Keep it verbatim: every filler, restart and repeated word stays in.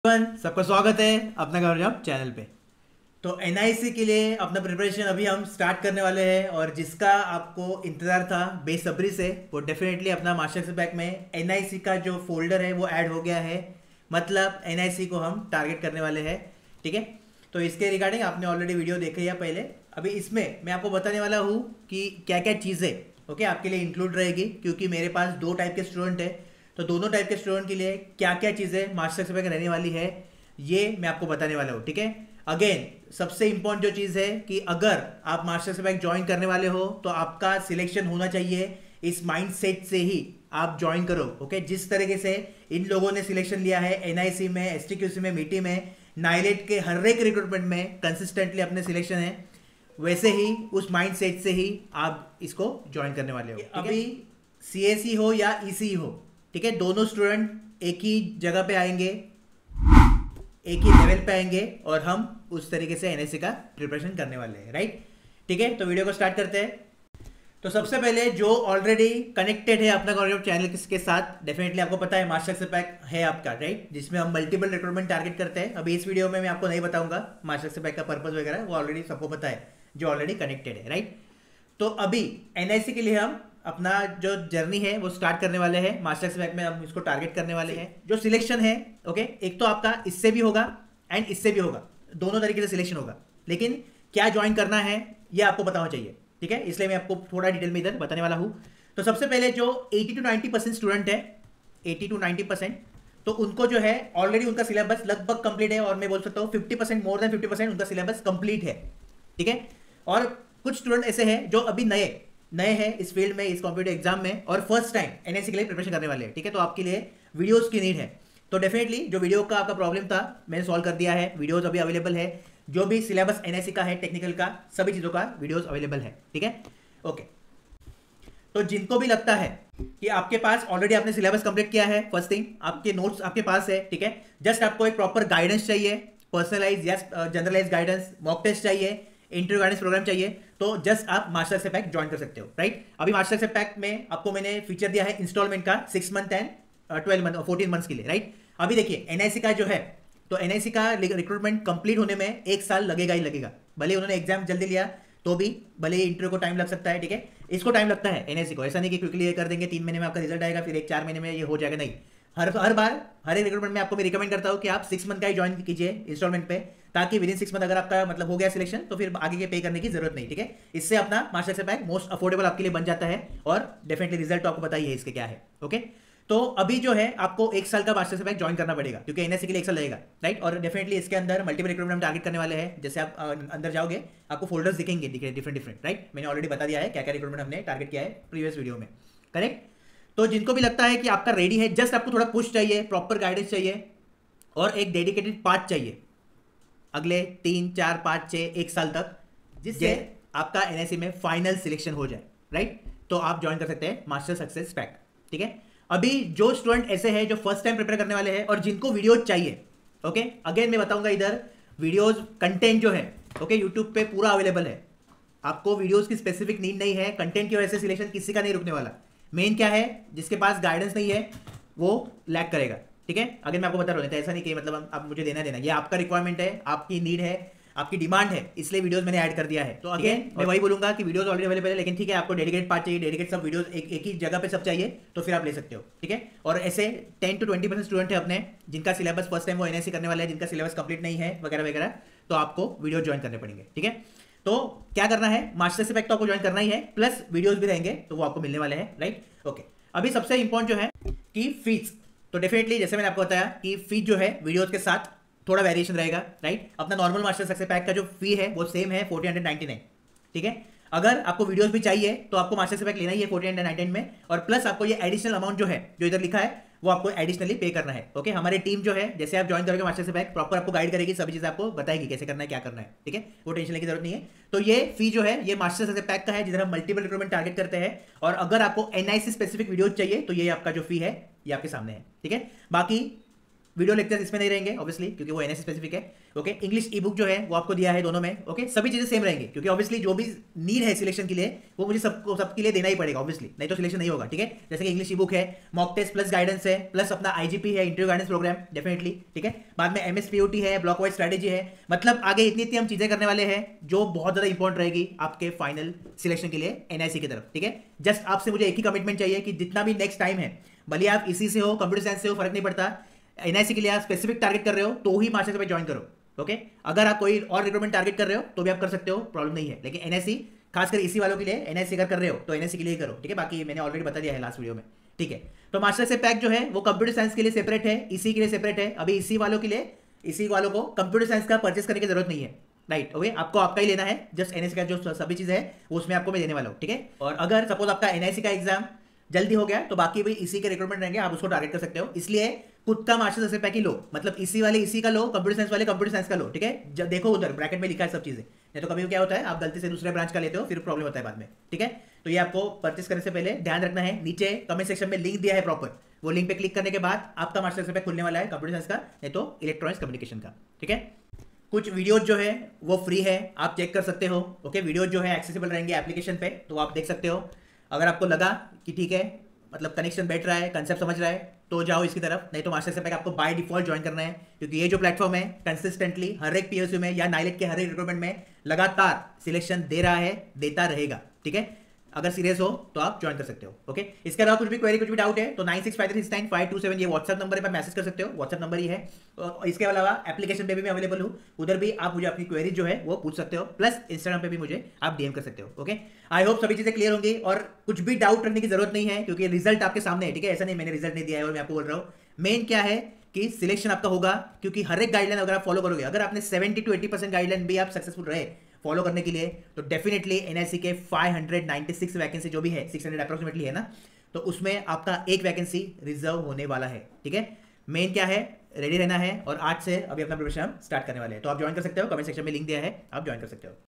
Everyone, सबका स्वागत है अपना गवर्नमेंट चैनल पे। तो एनआईसी के लिए अपना प्रिपरेशन अभी हम स्टार्ट करने वाले हैं और जिसका आपको इंतज़ार था बेसब्री से, वो डेफिनेटली अपना मास्टर्स पैक में एनआईसी का जो फोल्डर है वो ऐड हो गया है। मतलब एनआईसी को हम टारगेट करने वाले हैं, ठीक है। तो इसके रिगार्डिंग आपने ऑलरेडी वीडियो देखी है पहले। अभी इसमें मैं आपको बताने वाला हूँ कि क्या क्या चीज़ें ओके आपके लिए इंक्लूड रहेगी, क्योंकि मेरे पास दो टाइप के स्टूडेंट है। तो दोनों टाइप के स्टूडेंट के लिए क्या क्या चीज़ें मास्टर्स में रहने वाली है ये मैं आपको बताने वाला हूँ, ठीक है। अगेन सबसे इंपॉर्टेंट जो चीज़ है कि अगर आप मास्टर्स बैंक ज्वाइन करने वाले हो तो आपका सिलेक्शन होना चाहिए इस माइंडसेट से ही आप ज्वाइन करो, ओके। जिस तरीके से इन लोगों ने सिलेक्शन लिया है एनआईसी में, एसटीक्यूसी में, मीटी में, नाइलेट के हर एक रिक्रूटमेंट में कंसिस्टेंटली अपने सिलेक्शन है, वैसे ही उस माइंडसेट से ही आप इसको ज्वाइन करने वाले हो। अभी सीएसई हो या ईसी हो, ठीक है, दोनों स्टूडेंट एक ही जगह पे आएंगे, एक ही लेवल पे आएंगे और हम उस तरीके से एनएससी का प्रिपरेशन करने वाले हैं, राइट। ठीक है, तो वीडियो को स्टार्ट करते हैं। तो सबसे पहले जो ऑलरेडी कनेक्टेड है अपना गवर्नमेंट चैनल के साथ, डेफिनेटली आपको पता है मास्टर्स पैक है आपका, राइट, जिसमें हम मल्टीपल रिक्रूटमेंट टारगेट करते हैं। अभी इस वीडियो में मैं आपको नहीं बताऊंगा मास्टर्स पैक का पर्पस वगैरह, वो ऑलरेडी सबको पता है जो ऑलरेडी कनेक्टेड है, राइट। तो अभी एनआईसी के लिए हम अपना जो जर्नी है वो स्टार्ट करने वाले हैं। मास्टर्स पैक में हम इसको टारगेट करने वाले हैं। जो सिलेक्शन है, ओके, एक तो आपका इससे भी होगा एंड इससे भी होगा, दोनों तरीके से सिलेक्शन होगा। लेकिन क्या ज्वाइन करना है ये आपको पता होना चाहिए, ठीक है, इसलिए मैं आपको थोड़ा डिटेल में इधर बताने वाला हूँ। तो सबसे पहले जो अस्सी टू नब्बे परसेंट स्टूडेंट है, अस्सी टू नब्बे परसेंट, तो उनको जो है ऑलरेडी उनका सिलेबस लगभग कंप्लीट है, और मैं बोल सकता हूँ fifty percent more than fifty percent उनका सिलेबस कंप्लीट है, ठीक है। और कुछ स्टूडेंट ऐसे हैं जो अभी नए नए हैं इस फील्ड में, इस कॉम्पिटिटिव एग्जाम में, और फर्स्ट टाइम एनआईसी के लिए प्रिपरेशन करने वाले हैं, ठीक है। तो आपके लिए वीडियोस की नीड है। तो डेफिनेटली जो वीडियो का आपका प्रॉब्लम था मैंने सॉल्व कर दिया है। वीडियोस अभी अवेलेबल है, जो भी सिलेबस एनआईसी का है, टेक्निकल का, सभी चीज़ों का वीडियोस अवेलेबल है, ठीक है, ओके। तो जिनको भी लगता है कि आपके पास ऑलरेडी आपने सिलेबस कंप्लीट किया है, फर्स्ट थिंग आपके नोट्स आपके पास है, ठीक है, जस्ट आपको एक प्रॉपर गाइडेंस चाहिए, पर्सनलाइज या जनरलाइज गाइडेंस, मॉक टेस्ट चाहिए, इंटरव्यू गाइडेंस प्रोग्राम चाहिए, तो जस्ट आप मास्टर्स पैक ज्वाइन कर सकते हो, राइट। अभी मास्टर्स पैक में आपको मैंने फीचर दिया है इंस्टॉलमेंट का six month and twelve month और फोर्टीन मंथ्स के लिए, राइट। अभी देखिए एनआईसी का जो है, तो एनआईसी का रिक्रूटमेंट कंप्लीट होने में एक साल लगेगा ही लगेगा। भले उन्होंने एग्जाम जल्दी लिया तो भी, भले इंटरव्यू को टाइम लग सकता है, ठीक है, इसको टाइम लगता है एनआईसी को। ऐसा नहीं कि क्विकली ये कर देंगे, तीन महीने में आपका रिजल्ट आएगा, फिर एक चार महीने में ये हो जाएगा, नहीं। हर हर बार हर एक रिक्रूटमेंट में आपको मैं रिकमेंड करता हूँ कि आप सिक्स मंथ का ही ज्वाइन कीजिए इंस्टॉलमेंट पे, ताकि विद इन सिक्स मंथ अगर आपका मतलब हो गया सिलेक्शन तो फिर आगे के पे करने की जरूरत नहीं, ठीक है। इससे अपना मास्टर्स पैक मोस्ट अफोर्डेबल आपके लिए बन जाता है, और डेफिनेटली रिजल्ट तो आपको पता ही है इसके क्या है, ओके। तो अभी जो है आपको एक साल का मास्टर्स पैक ज्वाइन करना पड़ेगा, क्योंकि एनएससी के लिए एक साल लगेगा, राइट। और डेफिनेटली इसके अंदर मल्टीपल रिक्रूटमेंट हम टारगेट करने वाले हैं। जैसे आप अंदर जाओगे आपको फोल्डर्स दिखेंगे डिफरेंट डिफरेंट, राइट। मैंने ऑलरेडी बता दिया है क्या क्या रिक्रूटमेंट हमने टारगेट किया है प्रीवियस वीडियो में, करेक्ट। तो जिनको भी लगता है कि आपका रेडी है, जस्ट आपको थोड़ा पुश चाहिए, प्रॉपर गाइडेंस चाहिए, और एक डेडिकेटेड पाथ चाहिए अगले तीन चार पाँच छः एक साल तक, जिससे आपका एनआईसी में फाइनल सिलेक्शन हो जाए, राइट। तो आप ज्वाइन कर सकते हैं मास्टर सक्सेस पैक, ठीक है। अभी जो स्टूडेंट ऐसे हैं जो फर्स्ट टाइम प्रिपेयर करने वाले हैं और जिनको वीडियोज चाहिए, ओके, अगेन मैं बताऊंगा इधर वीडियोज कंटेंट जो है, ओके, यूट्यूब पे पूरा अवेलेबल है। आपको वीडियोज की स्पेसिफिक नीड नहीं है, कंटेंट की वजह से सिलेक्शन किसी का नहीं रुकने वाला। मेन क्या है, जिसके पास गाइडेंस नहीं है वो लैग करेगा, ठीक है। अगर मैं आपको बता रहा हूँ, ऐसा नहीं कि मतलब आप मुझे देना देना, ये आपका रिक्वायरमेंट है, आपकी नीड है, आपकी डिमांड है, इसलिए वीडियोस मैंने ऐड कर दिया है। तो अगेन मैं वही बोलूंगा कि वीडियोस ऑलरेडी अवेलेबल है, लेकिन ठीक है, आपको डेडिकेट पार्ट चाहिए, डेडिकेट सब वीडियोस एक एक ही जगह पे सब चाहिए, तो फिर आप ले सकते हो, ठीक है। और ऐसे ten to twenty percent student है अपने, जिनका सिलेबस फर्स्ट टाइम वो एनआईसी करने वाले हैं, जिनका सिलेबस कंप्लीट नहीं है वगैरह वगैरह, तो आपको वीडियो ज्वाइन करने पड़ेंगे, ठीक है। तो क्या करना है, मास्टर्स पैक तो आपको ज्वाइन करना ही है, प्लस वीडियोज भी रहेंगे तो वो आपको मिलने वाले हैं, राइट, ओके। अभी सबसे इंपॉर्टेंट जो है कि फीस, तो डेफिनेटली जैसे मैंने आपको बताया कि फीस जो है वीडियोस के साथ थोड़ा वेरिएशन रहेगा, राइट। अपना नॉर्मल मास्टर सक्सेस पैक का जो फी है वो सेम है फोर्टीन हंड्रेड नाइन्टी नाइन, ठीक है। अगर आपको वीडियोस भी चाहिए तो आपको मास्टर पैक लेना ही है फोर्टीन हंड्रेड नाइन्टी नाइन में, और प्लस आपको ये एडिशनल अमाउंट जो है जो इधर लिखा है वो आपको एडिशनली पे करना है, ओके। हमारी टीम जो है, जैसे आप ज्वाइन करोगे मास्टर पैक, प्रॉपर आपको गाइड करेगी, सभी चीज़ आपको बताएगी कैसे करना है, क्या करना है, ठीक है, वो टेंशन लेने की जरूरत नहीं है। तो ये फी जो है ये मास्टर सक्सेस पैक का है, जिधर हम मल्टीपल रिक्रूटमेंट टारगेट करते हैं। और अगर आपको एनआईसी स्पेसिफिक वीडियोज चाहिए तो ये आपका जो फी है ये आपके सामने है, ठीक है। बाकी वीडियो लेक्चर इसमें नहीं रहेंगे ऑब्वियसली, क्योंकि वो एनएससी स्पेसिफिक है। ओके, इंग्लिश ई बुक जो है वो आपको दिया है दोनों में। ओके, सभी चीजें सेम रहेंगी, क्योंकि ऑब्वियसली जो भी नीड है सिलेक्शन के लिए वो मुझे सबको सबके लिए देना ही पड़ेगा ऑब्वियसली, नहीं तो सिलेक्शन नहीं होगा। ठीक है, जैसे कि इंग्लिश ई बुक है, मॉक टेस्ट प्लस गाइडेंस है, प्लस अपना आईजीपी है, इंटरव्यू गाइडेंस प्रोग्राम डेफिनेटली। ठीक है, बाद में एमएसपीओटी है, ब्लॉक वाइज स्ट्रेटेजी है, मतलब आगे इतनी इतनी हम चीजें करने वाले हैं जो बहुत ज्यादा इंपॉर्टेंट रहेगी आपके फाइनल सिलेक्शन के लिए एनआईसी की तरफ। ठीक है, जस्ट आपसे मुझे एक ही कमिटमेंट चाहिए कि जितना भी नेक्स्ट टाइम है, भले आप इसी से हो, कंप्यूटर साइंस से हो, फर्क नहीं पड़ता, एनआईसी के लिए आप स्पेसिफिक टारगेट कर रहे हो तो ही मास्टर्स पे ज्वाइन करो। ओके, अगर आप कोई और रिक्रूटमेंट टारगेट कर रहे हो तो भी आप कर सकते हो, प्रॉब्लम नहीं है, लेकिन एनआईसी खासकर इसी वालों के लिए, एनआईसी अगर कर रहे हो तो एनआईसी के लिए ही करो। ठीक है, बाकी मैंने ऑलरेडी बता दिया है लास्ट वीडियो में। ठीक है, तो मास्टर से पैक जो है वो कंप्यूटर साइंस के लिए सेपरेट है, इसी के लिए सेपरेट है। अभी इसी वालों के लिए, इसी वालों को कंप्यूटर साइंस का परचेस करने की जरूरत नहीं है, राइट। ओके, आपको आपका ही लेना है, जस्ट एनआईसी का जो सभी चीजें है वो उसमें आपको मैं देने वाला हूँ। ठीक है, और अगर सपोज आपका एनआईसी का एग्जाम जल्दी हो गया तो बाकी भी इसी के रिक्रूटमेंट रहेंगे, आप उसको टारगेट कर सकते हो। इसलिए खुद का मास्टर्स ऐसे पैक ही लो, मतलब इसी वाले इसी का लो, कंप्यूटर साइंस वाले कंप्यूटर साइंस का लो। ठीक है, जब देखो उधर ब्रैकेट में लिखा है सब चीजें, नहीं तो कभी क्या होता है आप गलती से दूसरे ब्रांच का लेते हो, फिर प्रॉब्लम होता है बाद में। ठीक है, तो ये आपको परचेस करने से पहले ध्यान रखना है। नीचे कमेंट सेक्शन में लिंक दिया है प्रॉपर, वो लिंक पे क्लिक करने के बाद आपका मास्टर्स पैक खुलने वाला है कंप्यूटर साइंस का, नहीं तो इलेक्ट्रॉनिक्स कम्युनिकेशन का। ठीक है, कुछ वीडियोज जो है वो फ्री है, आप चेक कर सकते हो। ओके, वीडियोज जो है एक्सेसिबल रहेंगे एप्लीकेशन पे, तो आप देख सकते हो। अगर आपको लगा कि ठीक है, मतलब कनेक्शन बैठ रहा है, कंसेप्ट समझ रहा है, तो जाओ इसकी तरफ, नहीं तो मास्टर से पैक आपको बाय डिफॉल्ट ज्वाइन करना है, क्योंकि ये जो प्लेटफॉर्म है कंसिस्टेंटली हर एक पीएसयू में या नाइलेट के हर एक रिक्रूटमेंट में लगातार सिलेक्शन दे रहा है, देता रहेगा। ठीक है, अगर सीरियस हो तो आप ज्वाइन कर सकते हो। ओके, इसके अलावा कुछ भी क्वेरी, कुछ भी डाउट है तो nine six five three six nine five two seven ये व्हाट्सएप नंबर पर मैसेज कर सकते हो, व्हाट्सएप नंबर ही है। और इसके अलावा एप्लीकेशन पे भी मैं अवेलेबल हूँ, उधर भी आप मुझे अपनी क्वेरी जो है वो पूछ सकते हो, प्लस इंस्टाग्राम पे भी मुझे आप डीएम कर सकते हो। ओके, आई होप सभी चीजें क्लियर होंगी और कुछ भी डाउट रखने की जरूरत नहीं है, क्योंकि रिजल्ट आपके सामने है। ठीक है, ऐसा नहीं मैंने रिजल्ट नहीं दिया है और मैं आपको बोल रहा हूँ। मेन क्या है कि सिलेक्शन आपका होगा, क्योंकि हर एक गाइडलाइन अगर आप फॉलो करोगे, अगर आपने seventy to eighty percent guideline भी आप सक्सेसफुल रहे फॉलो करने के लिए, तो डेफिनेटली एनआईसी के फाइव नाइंटी सिक्स वैकेंसी जो भी है, सिक्स हंड्रेड अप्रोक्सीमेटली है ना, तो उसमें आपका एक वैकेंसी रिजर्व होने वाला है। ठीक है, मेन क्या है, रेडी रहना है, और आज से अभी अपना प्रिपरेशन हम स्टार्ट करने वाले हैं। तो आप ज्वाइन कर सकते हो, कमेंट सेक्शन में लिंक दिया है, आप ज्वाइन कर सकते हो।